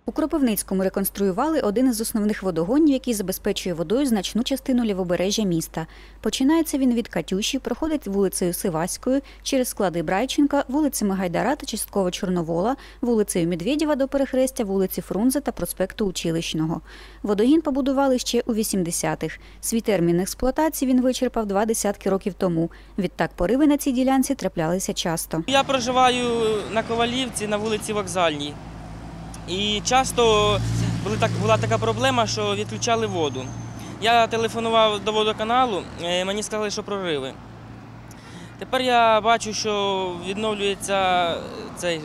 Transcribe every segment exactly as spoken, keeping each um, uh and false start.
У Кропивницькому реконструювали один із основних водогонів, який забезпечує водою значну частину лівобережжя міста. Починається він від Катюші, проходить вулицею Сиваською, через склади Брайченка, вулицями Гайдара та частково Чорновола, вулицею Медведєва до перехрестя вулиці Фрунзе та проспекту Училищного. Водогін побудували ще у вісімдесятих. Свій термін експлуатації він вичерпав два десятки років тому. Відтак пориви на цій ділянці траплялися часто. Я проживаю на Ковалівці, на вулиці Вокзальній. І часто була така проблема, що відключали воду. Я телефонував до водоканалу, мені сказали, що прориви. Тепер я бачу, що відновлюється цей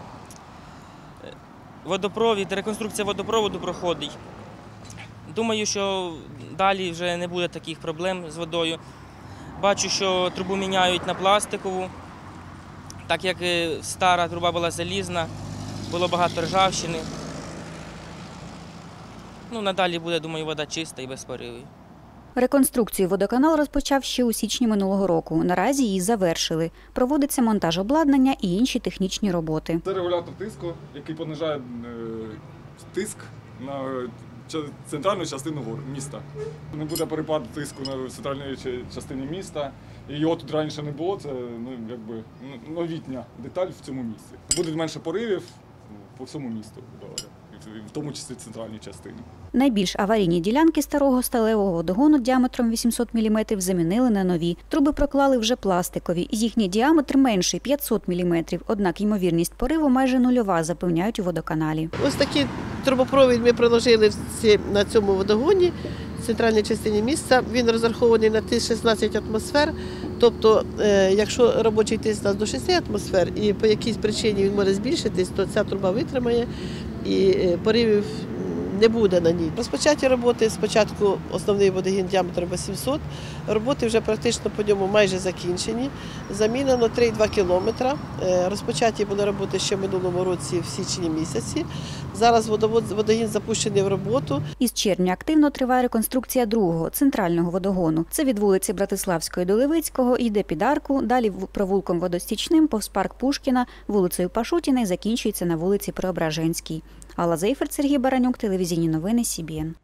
водопровід, реконструкція водопроводу проходить. Думаю, що далі вже не буде таких проблем з водою. Бачу, що трубу міняють на пластикову, так як стара труба була залізна. Було багато ржавчини. Ну, надалі буде, думаю, вода чиста і без поривів. Реконструкцію водоканал розпочав ще у січні минулого року. Наразі її завершили. Проводиться монтаж обладнання і інші технічні роботи. Це регулятор тиску, який понижає тиск на центральну частину міста. Не буде перепаду тиску на центральній частині міста. І його тут раніше не було, це ну, якби, новітня деталь в цьому місці. Буде менше поривів по всьому місту, в тому числі в центральній частині. Найбільш аварійні ділянки старого сталевого водогону діаметром вісімсот міліметрів замінили на нові. Труби проклали вже пластикові. Їхній діаметр менший – п'ятсот міліметрів. Однак ймовірність пориву майже нульова, запевняють у водоканалі. Ось такий трубопровід ми проложили на цьому водогоні в центральній частині міста. Він розрахований на шістнадцять атмосфер. Тобто, якщо робочий тиск у нас до шести атмосфер і по якійсь причині він може збільшитись, то ця труба витримає і поривів не буде на ній. Розпочаті роботи, спочатку основний водогін діаметром вісімсот, роботи вже практично по ньому майже закінчені. Замінено три цілих два кілометра. Розпочаті були роботи ще в минулому році в січні місяці. Зараз водогін запущений в роботу. Із червня активно триває реконструкція другого, центрального водогону. Це від вулиці Братиславської до Левицького, йде під арку, далі провулком Водостічним, повз парк Пушкіна, вулицею Пашутіна і закінчується на вулиці Преображенській. Алла Зейферт, Сергій Баранюк, телевізійні новини Сі Бі Ен.